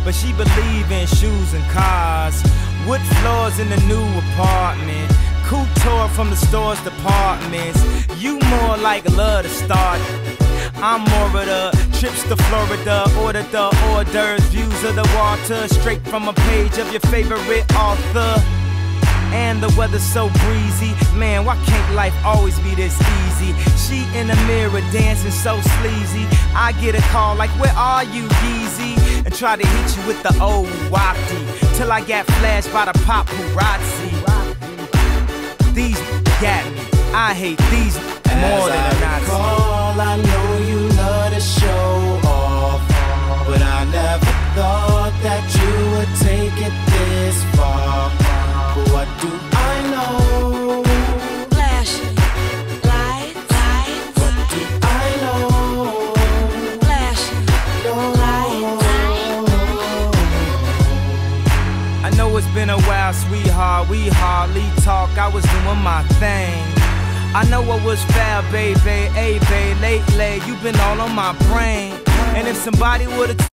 but she believe in shoes and cars. Wood floors in the new apartment, couture from the store's departments. You more like love to start. I'm more of the trips to Florida, order the hors d'oeuvres, views of the water, straight from a page of your favorite author. And the weather's so breezy, man, why can't life always be this easy? She in the mirror dancing so sleazy. I get a call like, where are you, Yeezy? And try to hit you with the old wapty, till I got flashed by the paparazzi. These got me, I hate these more than a Nazi. I know you love to show off, but I never thought that you would take it this far. But what do I know? Flashing lights. What do I know? Flashing lights. I know it's been a while, sweetheart, we hardly talk. I was doing my thing. I know I was foul, baby, hey, babe, lately you've been all on my brain. And if somebody would've